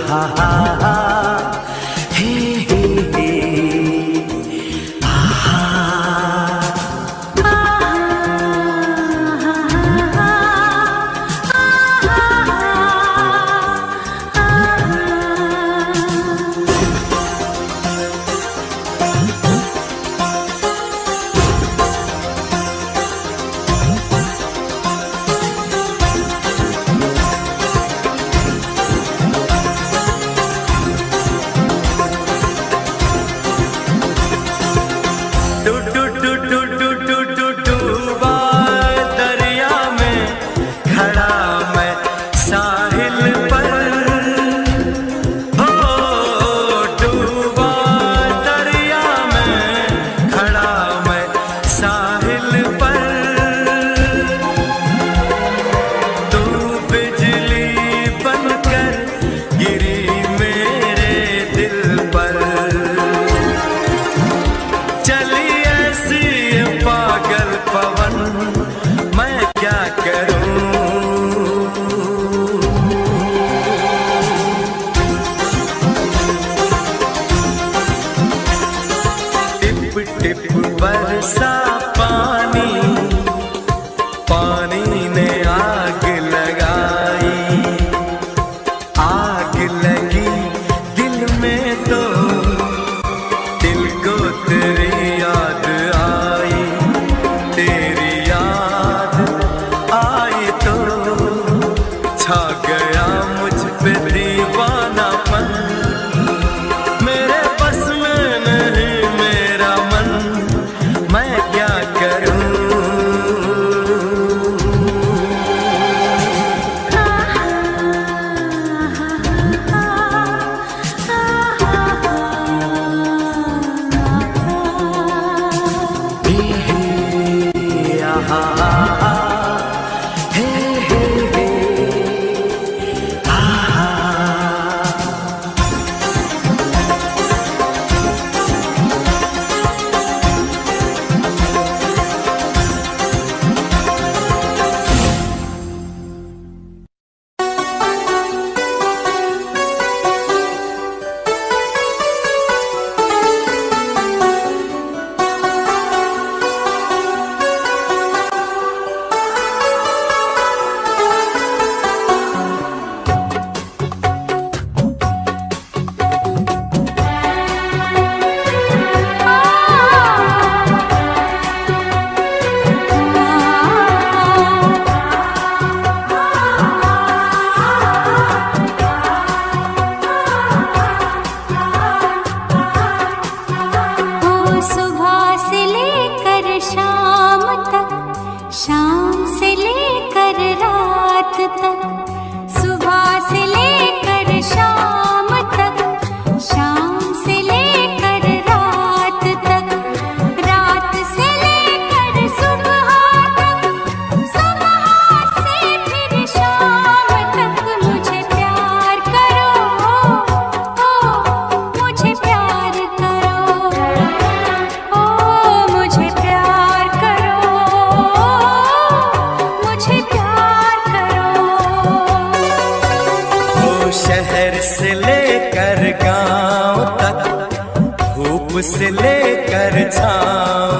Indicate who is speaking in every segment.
Speaker 1: से लेकर छाँव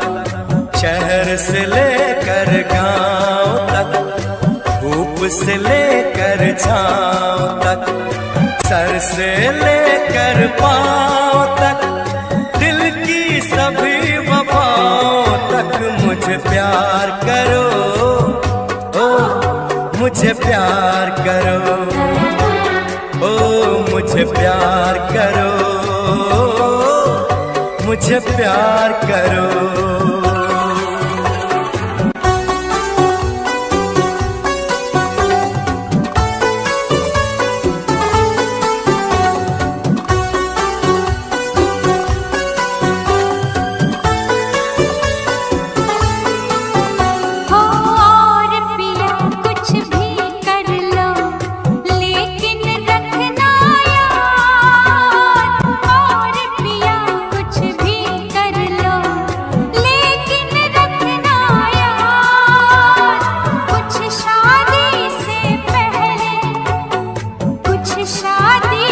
Speaker 1: तक, शहर से लेकर गाँव तक, धूप से लेकर छाँव तक, सर से लेकर पाँव तक, दिल की सभी वफाओं तक मुझे प्यार करो, ओ मुझे प्यार करो, ओ मुझे प्यार करो, मुझे प्यार करो।
Speaker 2: शादी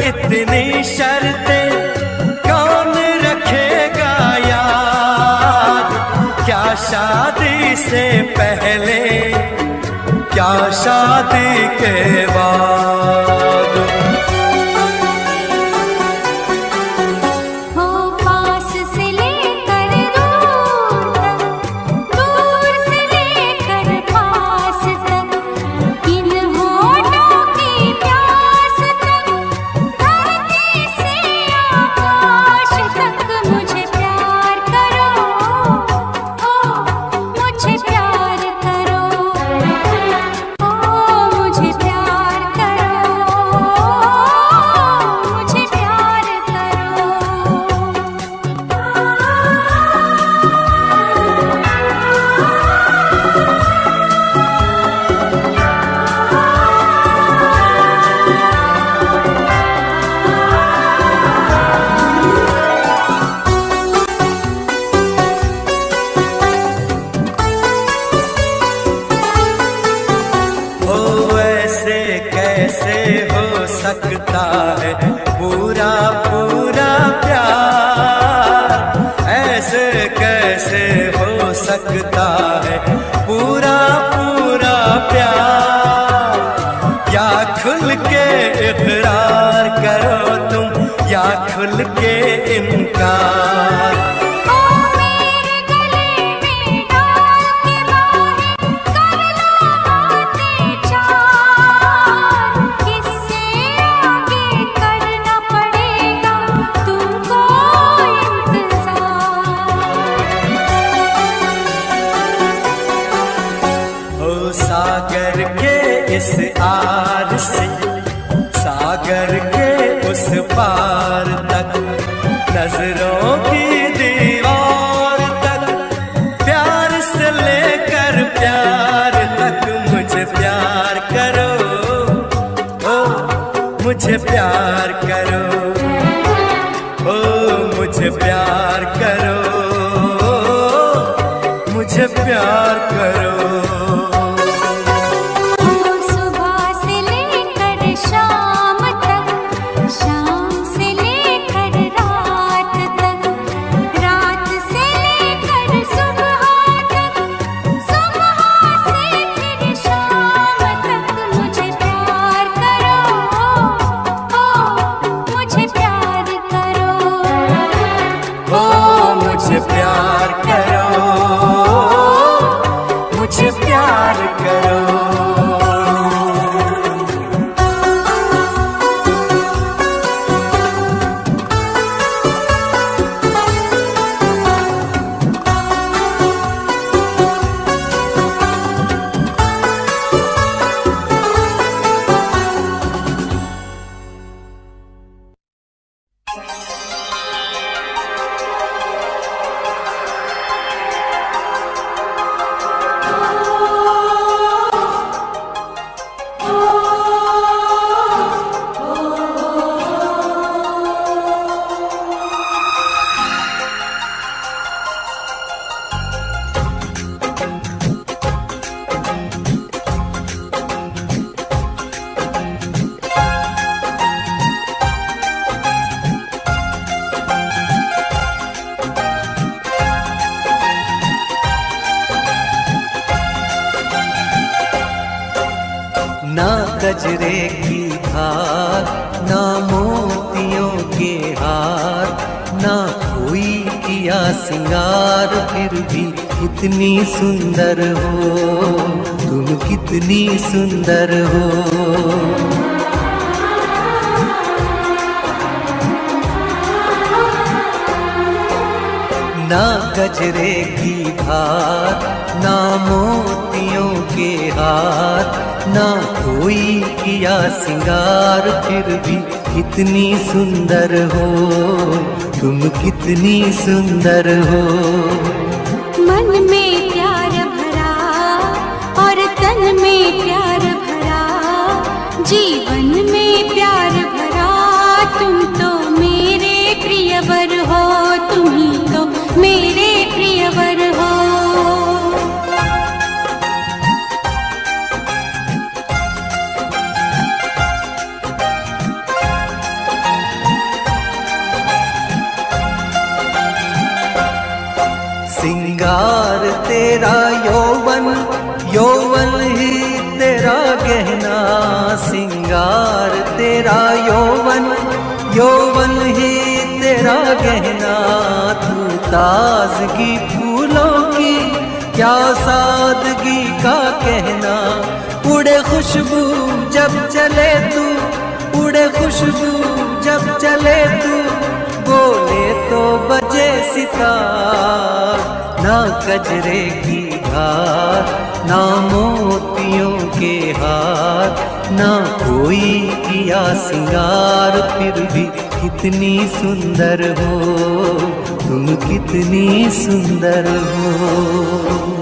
Speaker 1: इतनी शर्तें कौन रखेगा याद? क्या शादी से पहले, क्या शादी के बाद?
Speaker 2: हो पास से लेकर दूर तक, दूर से लेकर पास तक, इन होठों की प्यास तक, धरती से आकाश तक मुझे प्यार करो, ओ मुझे प्यार करो, ओ मुझे प्यार करो, मुझे प्यार करो।
Speaker 1: ओ ऐसे कैसे हो सकता है पूरा पूरा प्यार? ऐसे कैसे हो सकता है पूरा पूरा प्यार? या खुल के इकरार करो तुम, या खुल के इनकार।
Speaker 2: ओ मेरे गले में डाल के बाहें कर लो बातें चार, किससे आगे करना पड़ेगा तुमको इंतजार।
Speaker 1: ओ सागर के इस आर से सागर के उस पार तक, नजरों की दीवार तक, प्यार से लेकर प्यार तक मुझे प्यार करो, ओ मुझे प्यार करो, ओ मुझे प्यार करो, मुझे प्यार करो।
Speaker 2: सुबह से लेकर शाम तक, शाम से लेकर रात तक, रात से लेकर सुबह तक, सुबह से फिर शाम तक मुझे प्यार करो, ओ मुझे प्यार करो,
Speaker 1: ओ मुझे प्यार करो, मुझे प्यार करो। ना गजरे की धार, ना मोतियों के हार, ना कोई किया सिंगार, फिर भी कितनी सुंदर हो तुम, कितनी सुंदर हो। ना गजरे की धार, ना मोतियों के हार, ना कोई किया सिंगार, फिर भी कितनी सुंदर हो तुम, कितनी सुंदर हो।
Speaker 2: मन में प्यार भरा और तन में प्यार भरा, जीवन में प्यार भरा, तुम तो मेरे प्रियवर हो, तुम ही तो मेरे प्रियवर हो।
Speaker 1: मेरा यौवन, यौवन ही तेरा गहना। तू ताजगी फूलों की, क्या सादगी का कहना। उड़े खुशबू जब चले तू, उड़े खुशबू जब चले तू, बोले तो बजे सितार। ना कजरे की धार, ना मोतियों के हार, ना कोई किया सिंगार। फिर भी कितनी सुंदर हो तुम, कितनी सुंदर हो।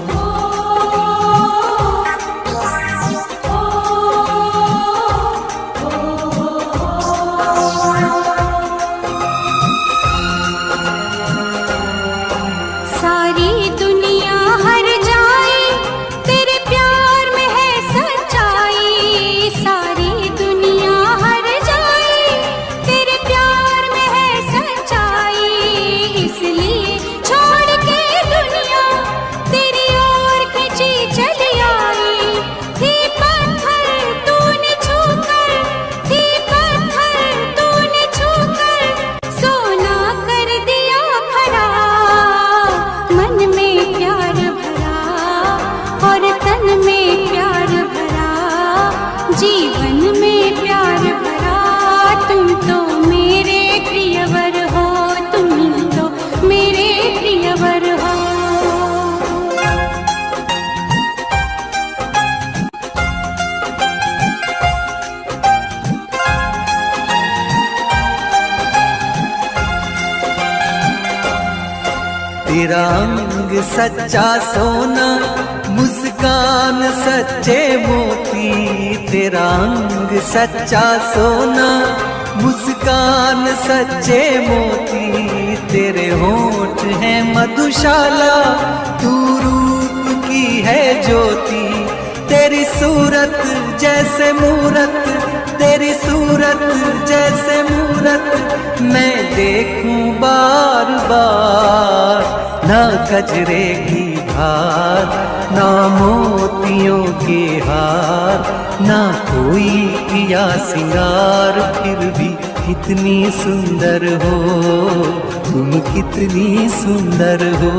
Speaker 1: तेरा अंग सच्चा सोना, मुस्कान सच्चे मोती। तेरा अंग सच्चा सोना, मुस्कान सच्चे मोती। तेरे होंठ हैं मधुशाला, तू रूप की है ज्योति। तेरी सूरत जैसे मूरत, तेरी सूरत जैसे मूरत, मैं देखूं बार बार। ना कजरे की धार, ना मोतियों के हार, ना कोई किया सिंगार। फिर भी कितनी सुंदर हो तुम, कितनी सुंदर हो।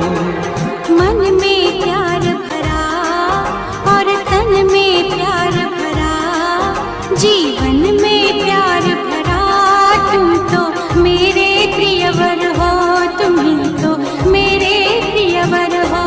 Speaker 2: मन में प्यार भरा और तन में प्यार भरा, जीवन में प्यार भरा। तुम तो मेरे प्रियवर हो, तुम ही तो मेरे प्रियवर हो।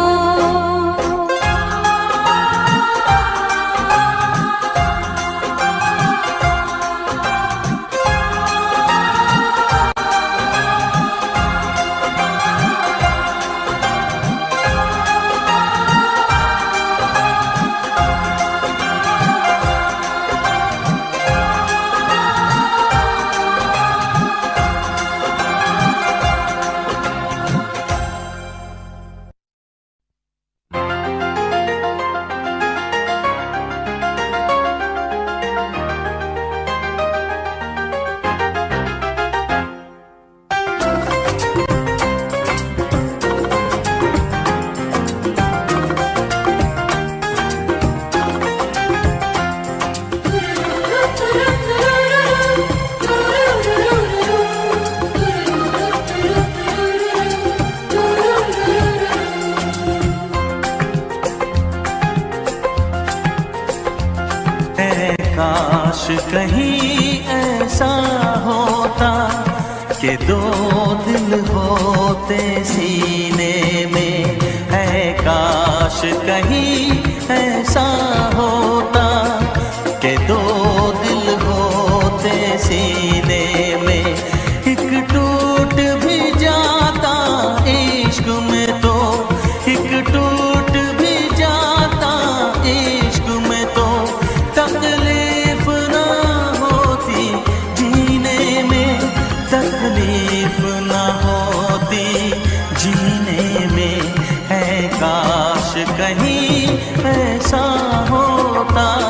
Speaker 3: काश कहीं ऐसा होता कि दो दिल होते सीने में। है काश कहीं ऐसा होता कि दो दिल होते सीने में। एक टूट भी जाता इश्क में तो, एक टूट भी जाता इश्क में तो, तकलीफ ना होती जीने में, तकलीफ ना होती जीने में। है काश कहीं ऐसा होता।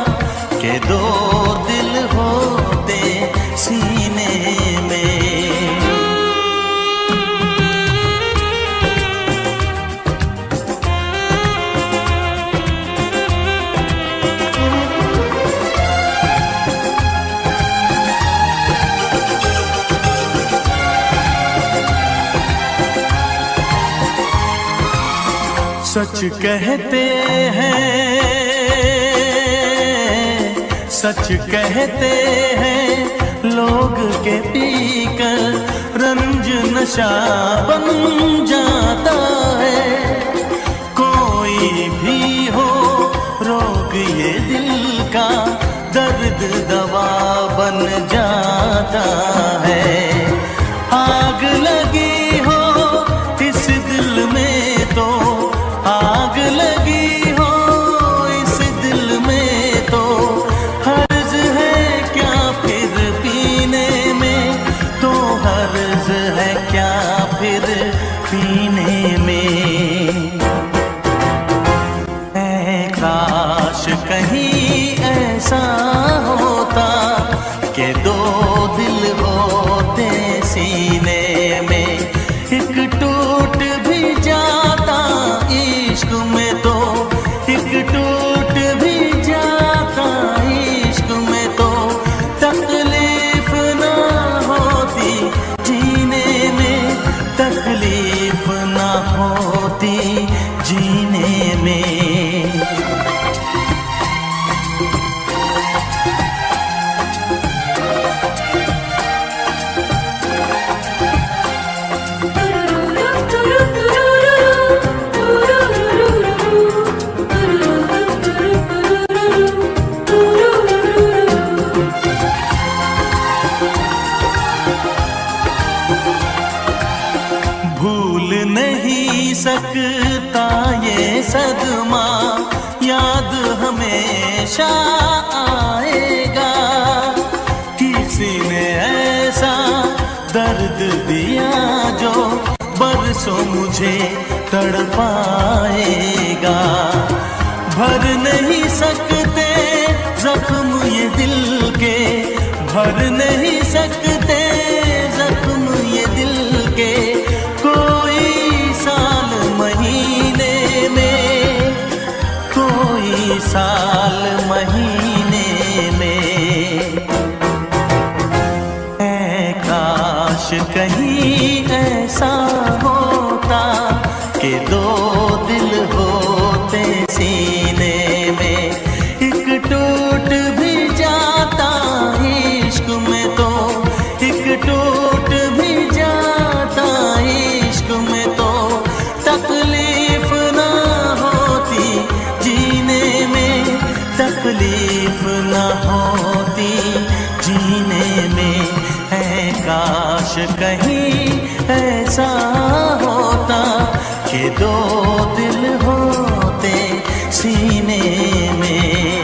Speaker 3: सच कहते हैं, सच कहते हैं लोग के पीकर रंज नशा बन जाता है। कोई भी हो रोग ये दिल का, दर्द दवा बन जाता है। आग लगी हो इस दिल में तो, आग लगी हो इस दिल में तो, हर्ज है क्या फिर पीने में, तो हर्ज है क्या फिर पीने में। ऐ काश कहीं ऐसा होता कि दो दिल होते सीने में, एक टूट भी जाता इश्क में तो, एक टूट भी जाता इश्क में तो, तकलीफ ना होती जीने में, तकलीफ ना होती जीने में। भूल नहीं सकता ये सदमा, याद हमेशा आएगा। किसी ने ऐसा दर्द दिया जो बरसों मुझे तड़पाएगा। भर नहीं सकते जख्म ये दिल के, भर नहीं सकते जख्म ये दिल के, कोई साल महीने में, कोई साल महीने में। ऐ काश कहीं ऐसा होता कि दो दिल होते सीने में, एक टूट भी जाता इश्क में तो, एक टूट भी जाता इश्क में तो, तकलीफ ना होती जीने में, तकलीफ ना होती जीने में। है काश कहीं ऐसा होता कि दो दिल होते सीने में।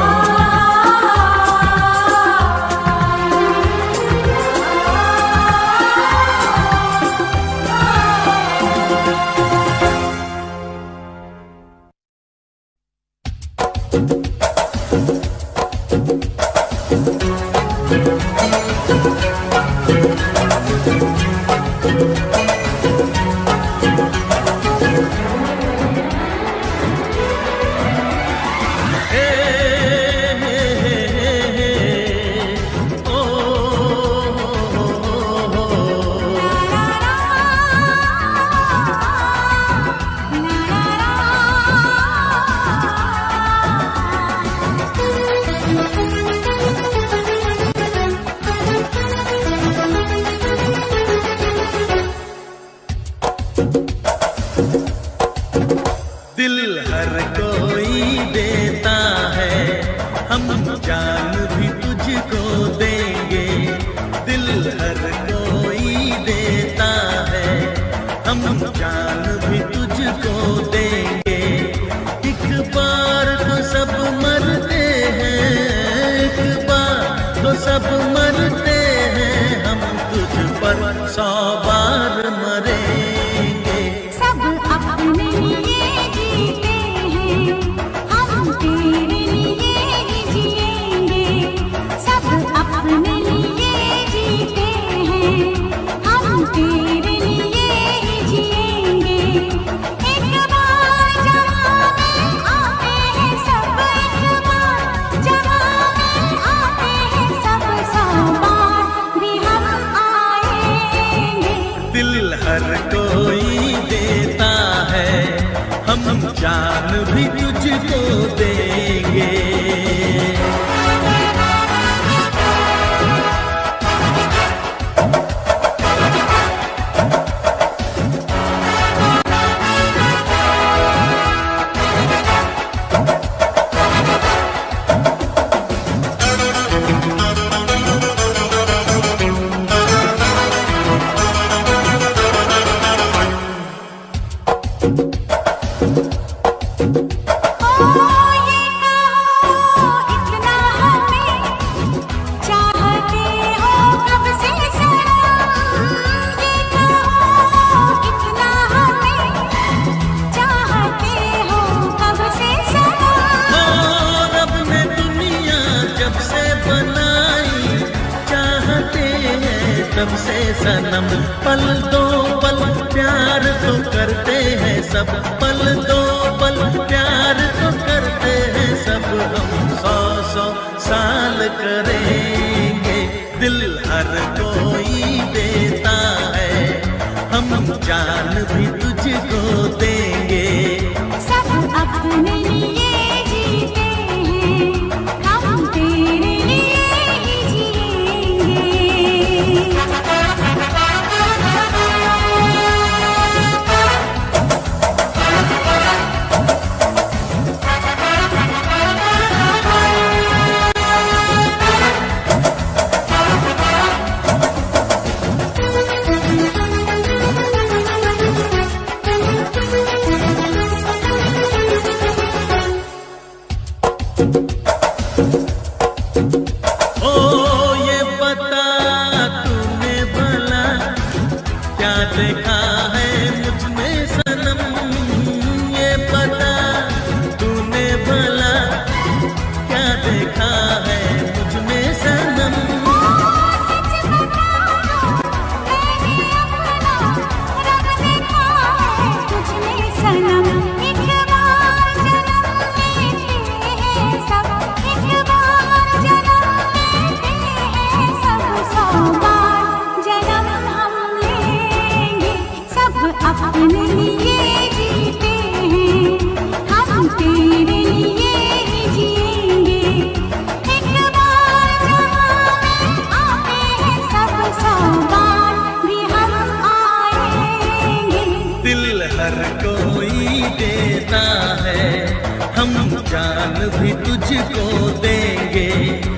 Speaker 3: दिल हर कोई देता है, हम जान भी तुझको देंगे। दिल हर कोई देता है, हम जान भी तुझको देंगे। एक बार तो सब मरते हैं, एक बार तो सब मरते हैं, हम तुझ पर 100 बार मरेंगे।
Speaker 2: सब अपने लिए जीते हैं, हम तेरे लिए ही जिएंगे। सब अपने लिए जीते हैं, हम तेरे लिए ही जिएंगे। एक बार जहाँ में आते हैं सब, एक बार जहाँ में आते हैं सब, 100 बार
Speaker 3: जान भी तुझको देंगे।
Speaker 1: तब से सनम पल दो पल प्यार तो करते हैं सब, पल दो पल प्यार तो करते हैं सब। हम 100-100 साल करेंगे, दिल हर कोई देता है, हम जान भी तुझको देंगे।
Speaker 2: सब अपने लिए जीते हैं, हम तेरे लिए ही जिएंगे।
Speaker 1: देखा है मुझ में सनम, ये बता तूने भला क्या देखा है मुझ में सनम।
Speaker 2: अपने लिए जीते हैं, हम तेरे लिए ही जिएंगे। एक बार जहाँ में आते हैं सब, 100 बार भी हम आएंगे।
Speaker 1: दिल हर कोई देता है, हम जान भी तुझको देंगे।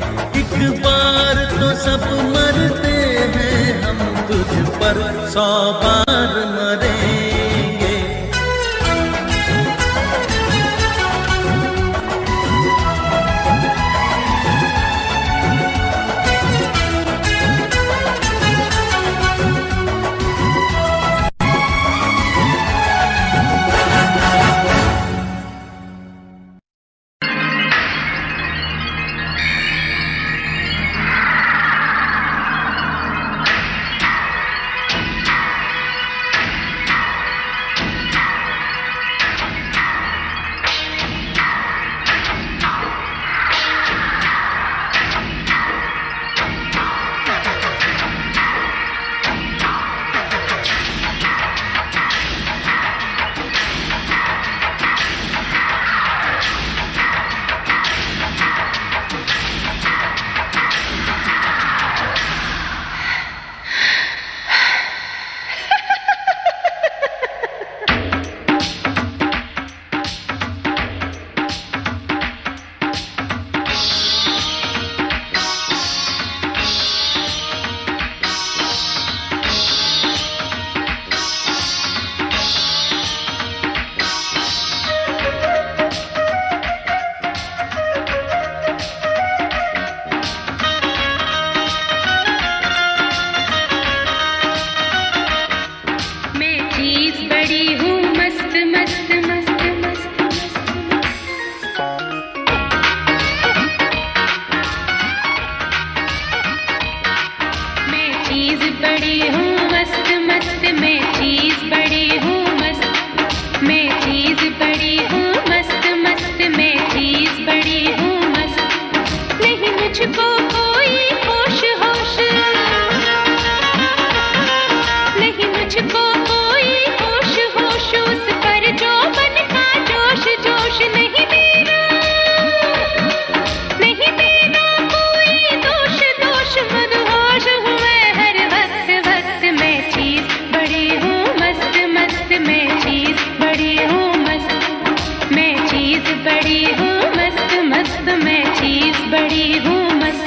Speaker 1: एक बार तो सब मरते हैं, हम तुझ पर 100 बार मरेंगे।
Speaker 2: नहीं मुझको कोई होश होश, उस पर जो मन का जोश बड़ी हूँ मस्त।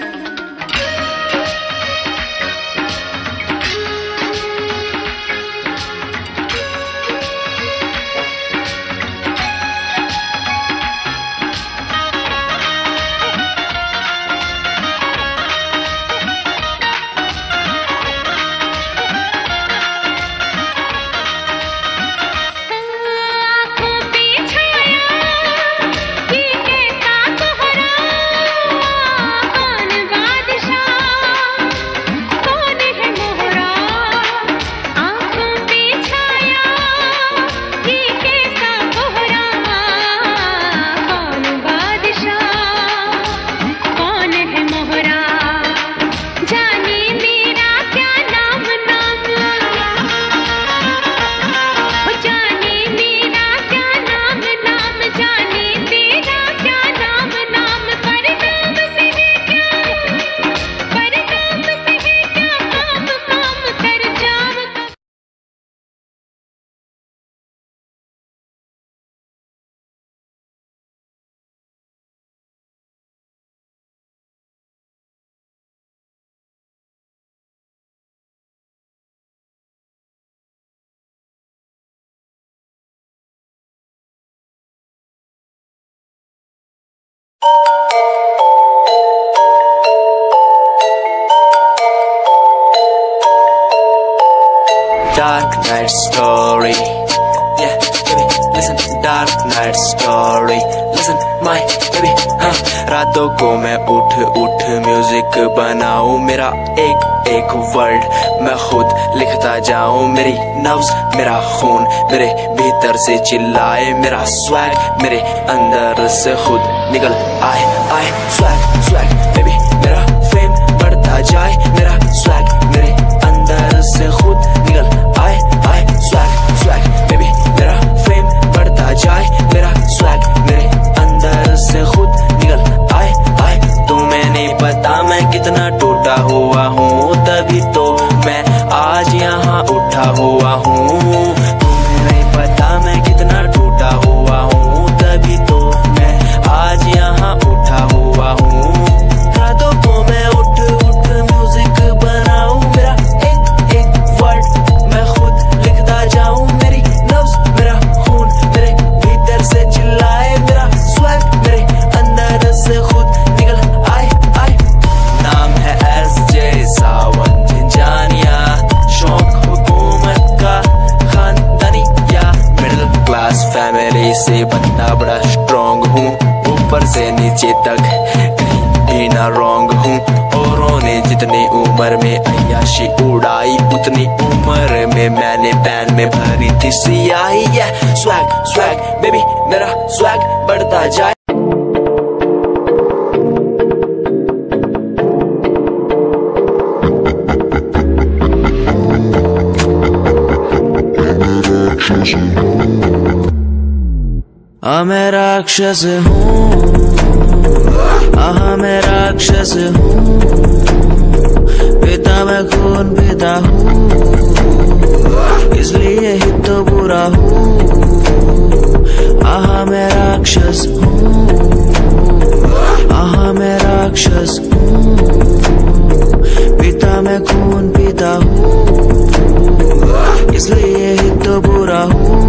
Speaker 4: Dark night story, yeah, baby, listen. Dark night story, listen, my baby, हाँ. रातों को मैं उठ म्यूजिक बनाऊं, मेरा एक एक वर्ड मैं खुद लिखता जाऊं. मेरी नब्ज, मेरा खून मेरे भीतर से चिल्लाए, मेरा स्वैग मेरे अंदर से खुद निकल आए. स्वैग स्वैग बेबी, मेरा फेम बढ़ता जाए, मेरा स्वैग मेरे अंदर से खुद निकल आए. स्वैग स्वैग बेबी, मेरा फेम बढ़ता जाए, मेरा स्वैग मेरे अंदर से खुद निकल आए. तुम्हें नहीं पता मैं कितना टूटा हुआ हूँ, तभी तो मैं आज यहाँ उठा हुआ हूँ. तुम्हें नहीं पता मैं कितना टूटा हुआ हूँ, तभी तो मैं आज यहाँ उठा हुआ हूँ. रातों को मैं उठ म्यूजिक बनाऊं, मेरा एक वर्ड मैं खुद लिखता जाऊं. मेरी नब्ज, मेरा खून मेरे भीतर से चिल्लाए, मेरा स्वैग मेरे अंदर से खुद निकल आए. नाम है SJ सावन झिंझानिया, शौक हुकूमत का खानदानी या मिडिल क्लास फैमिली से बंदा बड़ा स्ट्रॉन्ग हूँ. ऊपर से नीचे तक कहीं भी ना रॉन्ग हूँ. औरों ने जितनी उम्र में अय्याशी उड़ाई, उतनी उम्र में मैंने पैन में भरी थी सियाही. स्वैग स्वैग बेबी, मेरा स्वैग बढ़ता जाए. मैं राक्षस हूँ, मैं राक्षस हूँ. पिता मैं खून पिता हूँ, इसलिए ही तो बुरा हूँ. मैं राक्षस हूँ, मैं राक्षस हूँ. पिता मैं खून पिता हूँ, इसलिए ही तो बुरा हूँ.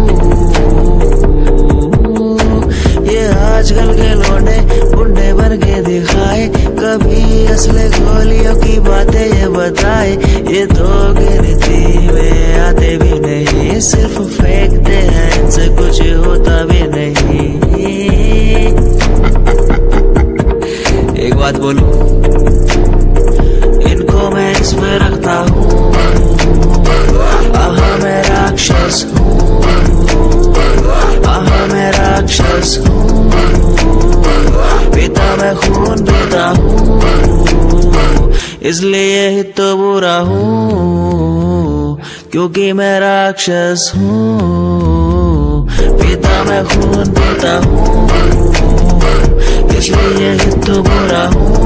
Speaker 4: ये आजकल के लौंडे गुंडे बन के दिखाए, कभी असले गोलियों की बातें ये बताए. ये तो गिनती में आते भी नहीं, सिर्फ फेंकते हैं, इनसे कुछ होता भी नहीं. एक बात बोलूं, इनको मैं इस पे रखता हूँ. मैं राक्षस हूँ, मैं राक्षस हूँ. पिता मैं खून पीता हूँ, इसलिए ही तो बुरा हूँ, क्योंकि मैं राक्षस हूँ. पिता मैं खून पीता हूँ, इसलिए ही तो बुरा हूँ.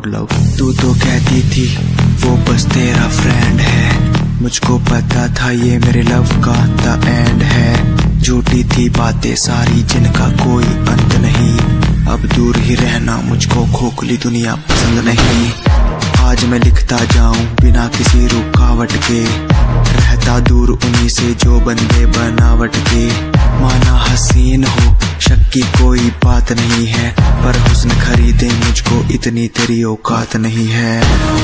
Speaker 4: About love. तू तो कहती थी वो बस तेरा फ्रेंड है, मुझको पता था ये मेरे लव का द एंड है। झूठी थी बातें सारी जिनका कोई अंत नहीं, अब दूर ही रहना मुझको खोखली दुनिया पसंद नहीं। आज मैं लिखता जाऊं बिना किसी रुकावट के, रहता दूर उन्हीं से जो बंदे बनावट के। माना हसीन हो शक की कोई बात नहीं है, पर हुस्न खरीदे मुझको इतनी तेरी औकात नहीं है।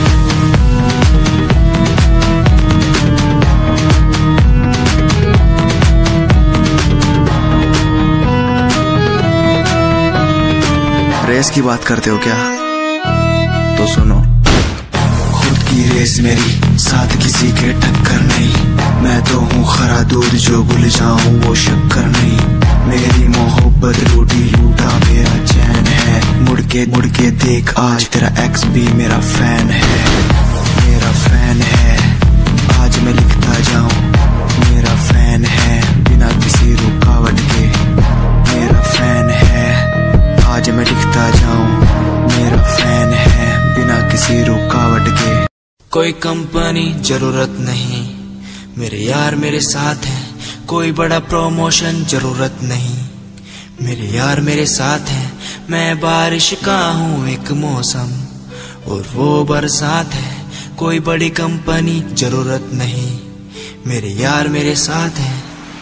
Speaker 4: रेस की बात करते हो क्या? तो सुनो, खुद की रेस मेरी साथ किसी के टक्कर नहीं। मैं तो हूँ खरा दूध जो भूल जाऊं वो शक्कर नहीं। मेरी मोहब्बत लूटी लूटा मेरा चैन है, मुड़ के देख आज तेरा एक्स भी मेरा फैन है, मेरा फैन है। आज मैं लिखता जाऊं मेरा फैन है, बिना किसी रुकावट के मेरा फैन है। आज मैं लिखता जाऊं मेरा फैन है, बिना किसी रुकावट के। कोई कंपनी जरूरत नहीं, मेरे यार मेरे साथ हैं। कोई बड़ा प्रमोशन जरूरत नहीं, मेरे यार मेरे साथ हैं। मैं बारिश का हूँ एक मौसम और वो बरसात है। कोई बड़ी कंपनी जरूरत नहीं, मेरे यार मेरे साथ हैं।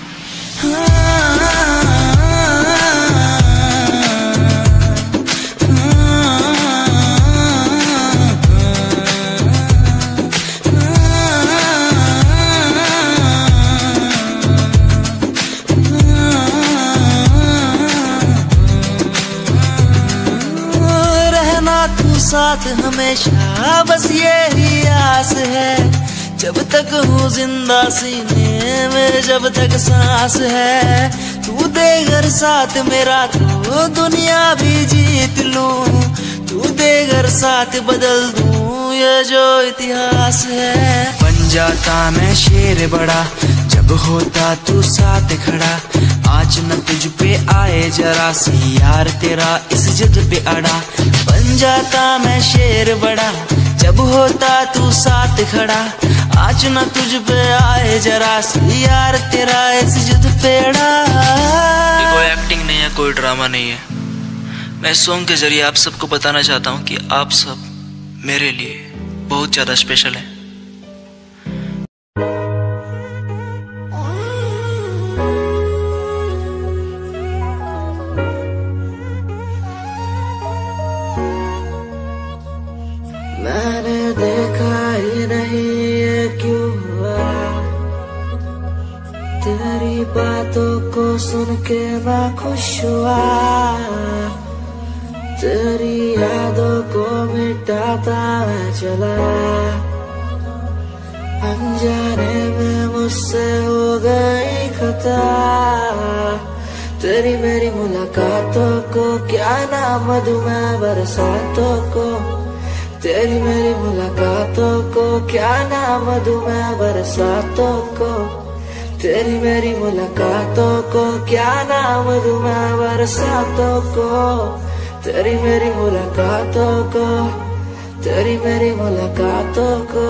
Speaker 3: साथ हमेशा बस यही आस है, जब तक हूँ जिंदा सीने में जब तक सांस है। तू दे घर साथ मेरा तो दुनिया भी जीत लूं, तू दे घर साथ बदल दूं ये जो इतिहास है।
Speaker 4: बन जाता मैं शेर बड़ा जब होता तू साथ खड़ा। आज न तुझ पे आए जरा सी यार तेरा इस जिद पे अड़ा।
Speaker 3: बन जाता मैं शेर बड़ा जब होता तू साथ खड़ा। आज न तुझ पे आए जरा सी यार तेरा इस जिद पे अड़ा।
Speaker 5: ये कोई एक्टिंग नहीं है, कोई ड्रामा नहीं है। मैं सॉन्ग के जरिए आप सबको बताना चाहता हूँ कि आप सब मेरे लिए बहुत ज्यादा स्पेशल है।
Speaker 3: मैंने देखा ही नहीं ये क्यों हुआ, तेरी बातों को सुन के मैं खुश हुआ। तेरी यादों को मिटाता मैं चला, अनजाने में मुझसे हो गई खता। तेरी मेरी मुलाकातों को क्या नाम दूं मैं बरसातों को। तेरी मेरी मुलाकातों को क्या नाम दूं मैं बरसातों को। तेरी मेरी मुलाकातों को क्या नाम दूं मैं बरसातों को। तेरी मेरी मुलाकातों को, तेरी मेरी मुलाकातों को।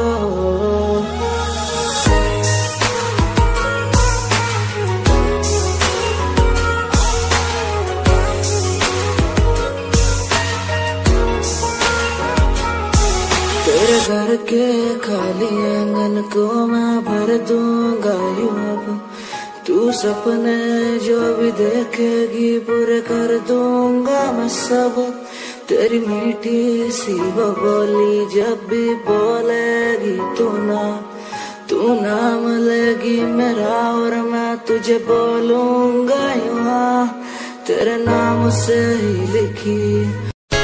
Speaker 3: तेरे घर के खाली आंगन को मैं भर दूंगा यूं अब। तू सपने जो भी देखेगी पूरे कर दूंगा मैं सब। तेरी मीठी सी वो बोली जब भी बोलेगी तू नाम लेगी मेरा और मैं तुझे बोलूंगा यूं तेरे नाम से ही लिखी।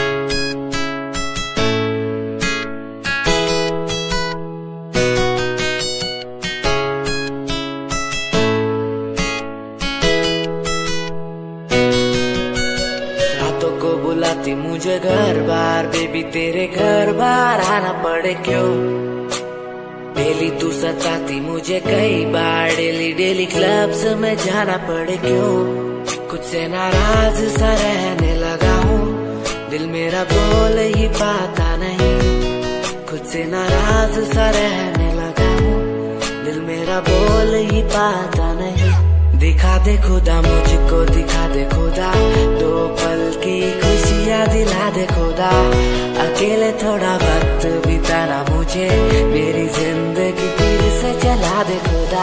Speaker 3: बुलाती मुझे घर बार बेबी तेरे घर बार आना पड़े क्यों। डेली तू सताती मुझे कई बार, डेली डेली क्लब्स में जाना पड़े क्यों। खुद से नाराज सा रहने लगा हूँ, दिल मेरा बोल ही पाता नहीं। नाराज सा रहने लगा हूँ, दिल मेरा बोल ही पाता नहीं। दिखा दे खुदा मुझको, दिखा दे खुदा, दो पल की खुशियाँ दिला दे खुदा। अकेले थोड़ा वक्त बिताना मुझे, मेरी जिंदगी फिर से चला दे खुदा।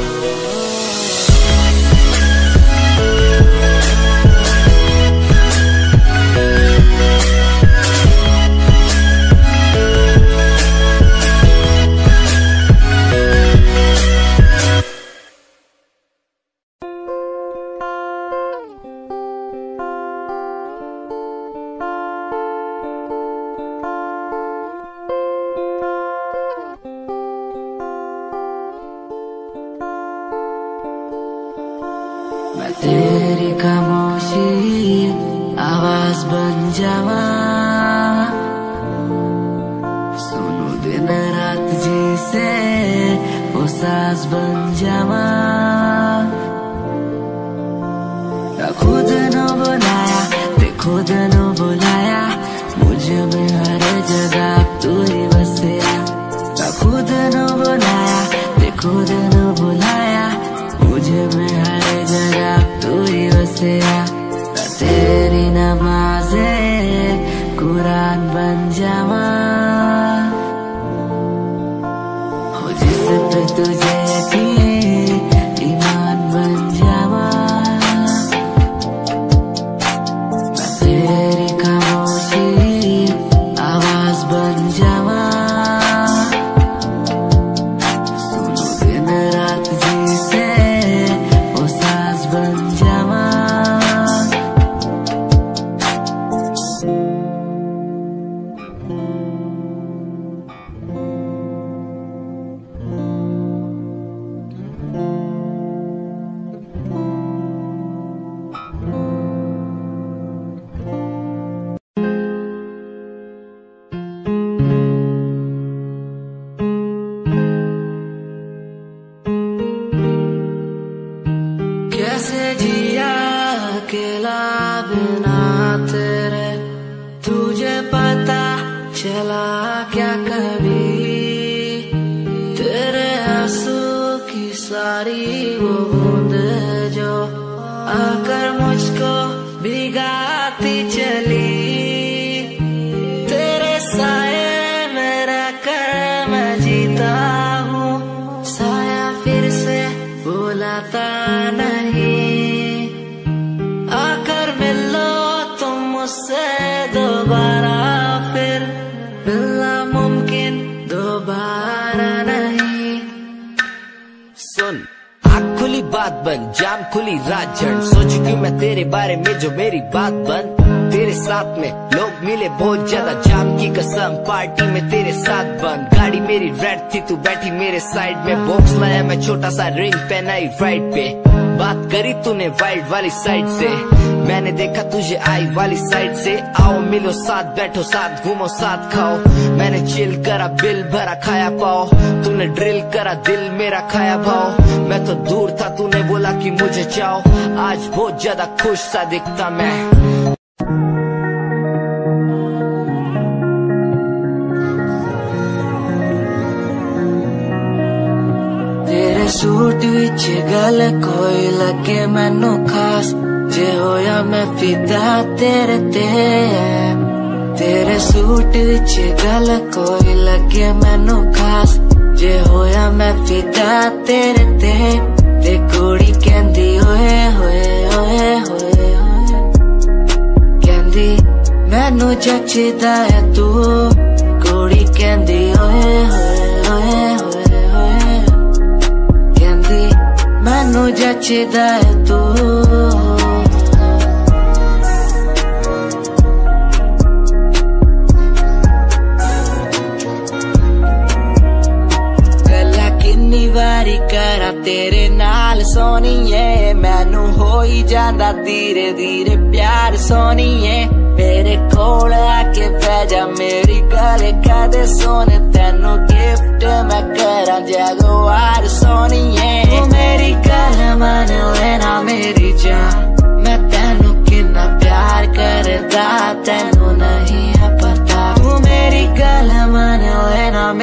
Speaker 3: मैं तेरी खामोशी आवाज बन जावा, सुनू दिन रात जैसे वो साज बन जावा। खुद न बुलाया ते खुद न बुलाया, मुझे में हर जगह तू ही बसिया। खुद न बुलाया ते खुद न बुलाया, मुझे में हर जगह तू ही बसिया। तेरी नमाज़े कुरान बन जावा, हो जिस पे तुझे ईमान बन जावा। मैं तेरी खामोशी आवाज बन जावा, सुनो दिन रात जैसे वो साज बन जावा। कैसे जिया अकेला बिना तेरे, तुझे पता चला क्या कभी? तेरे आंसू की सारी वो बूंद जो आकर मुझको भिगाती चली, तेरे साए में रहकर मैं जीता हूँ, साया फिर से बुलाता नहीं। आकर मिलो तुम मुझसे दोबारा, फिर मिलना मुमकिन दोबारा नहीं।
Speaker 6: सुन, आँख खुली बात बन, जाम खुली रात जन, सोचू कि मैं तेरे बारे में जो मेरी बात बन। तेरे साथ में लोग मिले बहुत ज्यादा, जाम की कसम पार्टी में तेरे साथ बन। गाड़ी मेरी रेड थी, तू बैठी मेरे साइड में, बॉक्स लाया मैं छोटा सा, रिंग पहनाई राइट पे। बात करी तूने वाइल्ड वाली साइड से, मैंने देखा तुझे आई वाली साइड से। आओ मिलो साथ, बैठो साथ, घूमो साथ, खाओ। मैंने चिल करा, बिल भरा, खाया पाओ। तूने ड्रिल करा, दिल मेरा खाया भाव। मैं तो दूर था, तूने बोला कि मुझे चाहो। आज बहुत ज्यादा खुश सा दिखता मैं।
Speaker 3: तेरे सूट विच गल कोई लगे मैनू खास, जे होया मैं फिदा तेरे ते। तेरे सूट विच गल कोई लगे मैनू खास, जे होया मैं फिदा तेरे ते। ते कुड़ी कहंदी ओए होए ओए होए होए, कहंदी मैनू जचदा है तू। कुड़ी कहंदी ओए होए ओए होए होए, कहंदी मैनू जचदा है तू। वारी करा तेरे नाल सोनीए, मैनू हो ही जांदा धीरे धीरे प्यार सोनीए। मेरे कोल आके पै जा, मेरी गल कदे सोने, तेनू गिफ्ट मैं करा जगवार सोनीए। तू मेरी गल मन लेना मेरी जान, मैं तेनू कितना प्यार करदा तेनू नहीं है पता। तू मेरी गल मन लेना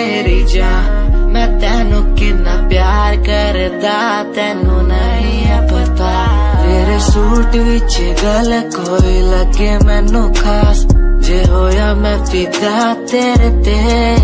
Speaker 3: सूट विच गल कोई लगे मैनू खास जे होया मैं फिदा तेरे ते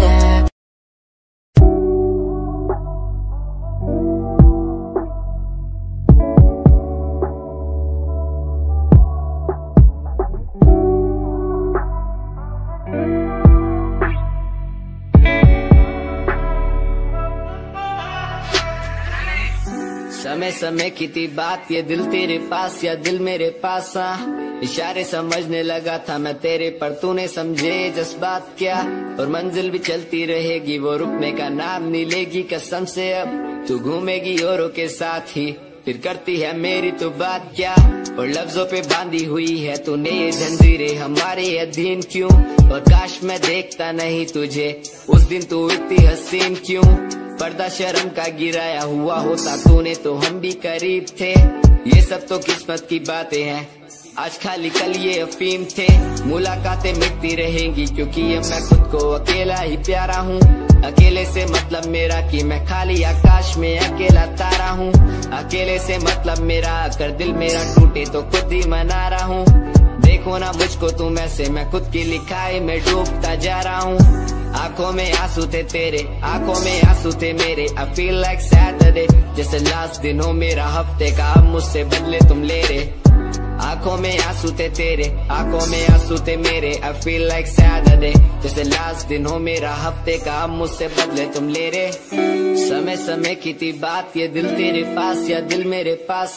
Speaker 6: समय समय की थी बात, ये दिल तेरे पास या दिल मेरे पास। इशारे समझने लगा था मैं तेरे, पर तूने समझे जज्बात क्या। और मंजिल भी चलती रहेगी, वो रुकने का नाम नहीं लेगी कसम से। अब तू घूमेगी औरों के साथ ही, फिर करती है मेरी तो बात क्या। और लफ्जों पे बांधी हुई है तूने ये जंजीरें, हमारे अधीन क्यों। और काश मैं देखता नहीं तुझे उस दिन, तू इतनी हसीन क्यों। पर्दा शर्म का गिराया हुआ होता तूने तो हम भी करीब थे। ये सब तो किस्मत की बातें हैं, आज खाली कल ये अफीम थे। मुलाकातें मिटती रहेंगी क्योंकि अब मैं खुद को अकेला ही प्यारा हूँ। अकेले से मतलब मेरा कि मैं खाली आकाश में अकेला तारा हूँ। अकेले से मतलब मेरा अगर दिल मेरा टूटे तो खुद ही मना रहा हूँ। देखो ना मुझको तुम ऐसे, मैं खुद की लिखाई में डूबता जा रहा हूँ। आंखों में आंसू थे तेरे, आंखों में आंसू थे मेरे। I feel like Saturday, जैसे लास्ट दिन हो मेरा हफ्ते का, अब मुझसे बदले तुम ले रहे। आंखों में आंसू थे तेरे, आंखों में आंसू थे मेरे। I feel like Saturday, जैसे लास्ट दिन हो मेरा हफ्ते का, अब मुझसे बदले तुम ले रहे। समय समय की थी बात, ये दिल तेरे पास या दिल मेरे पास।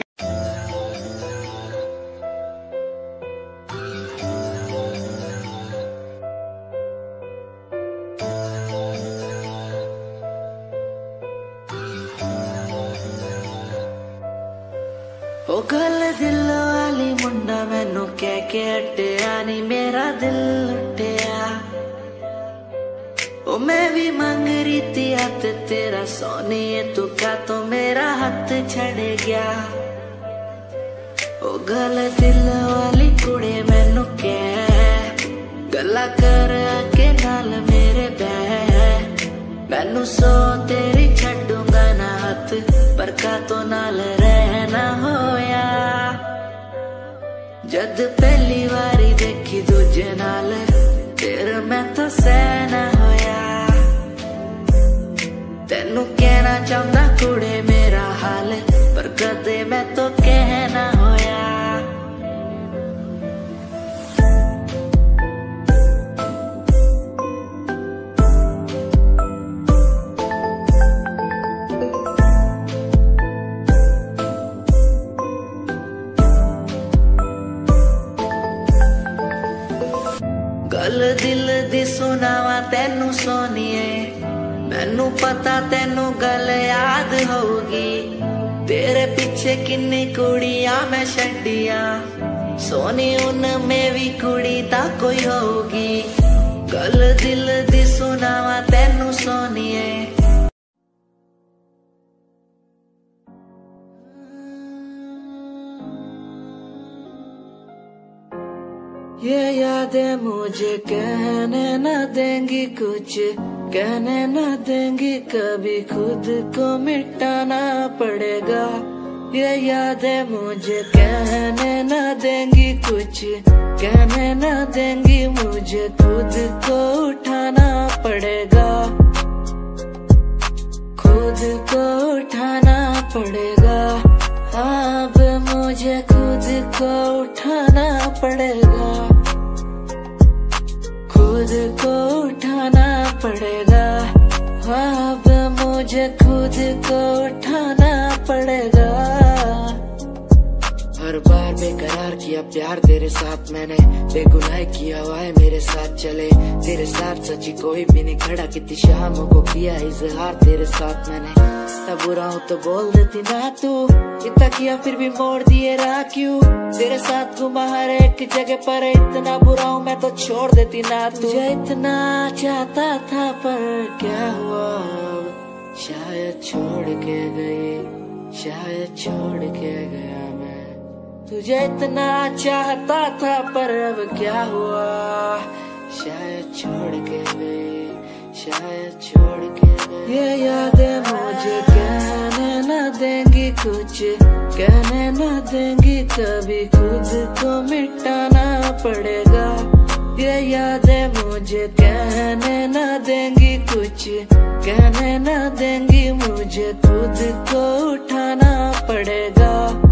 Speaker 3: ओ गल दिल वाली मुंडा मैनू कह के हटिया नी, मेरा दिल लुटिया। ओ मैं भी मांग रही थी हाथ तेरा सोनिए, तू क्या तो मेरा हाथ छड़ गया। ओ गल दिल वाली कुड़े मैनू कह गल्ला कर के नाल मेरे बह। मैनू सो तेरी छड्डूंगा ना हाथ, पर का तो नाल रहना होया। जद पहली बारी देखी दूजे नाल, फिर मैं तो सहना होया। तेनू कहना चाहता कुड़े मेरा हाल, पर कदे मैं तो कहना होया। गल दिल दी सुनावा तेनू सोनिए, मैनू पता तेनू गल याद होगी। तेरे पीछे किन्नी कुड़ियां मैं छड्डियां, सोनी उनमें भी कुड़ी ता कोई होगी। गल दिल दी सुनावा तेनू सोनिए। ये यादें मुझे कहने न देंगी कुछ, कहने न देंगी कभी, खुद को मिटाना पड़ेगा। ये यादें मुझे कहने न देंगी कुछ, कहने न देंगी मुझे, खुद को उठाना पड़ेगा। खुद को उठाना पड़ेगा, अब मुझे खुद को उठाना पड़ेगा। खुद को उठाना पड़ेगा, अब मुझे खुद को उठाना पड़ेगा। हर बार बेकरार किया प्यार तेरे साथ मैंने, बेगुनाह किया हुआ है मेरे साथ चले। तेरे साथ सच्ची कोई भी नहीं खड़ा, कितनी शामों को किया इजहार तेरे साथ मैंने। तब बुरा हूँ तो बोल देती ना तू, इतना किया फिर भी मोड़ दिए राह क्यों। तेरे साथ घुमा हर एक जगह पर, इतना बुरा हूँ मैं तो छोड़ देती ना तू। तुझे इतना चाहता था पर क्या हुआ, शायद छोड़ के गई, शायद छोड़ के गया मैं। तुझे इतना चाहता था पर अब क्या हुआ, शायद छोड़ के गई, शायद छोड़ के गई। ये यादें मुझे कहने न देंगी कुछ कहने न देंगी, कभी खुद को मिटाना पड़ेगा। ये यादें मुझे कहने न देंगी कुछ कहने न देंगी, मुझे खुद को उठाना पड़ेगा।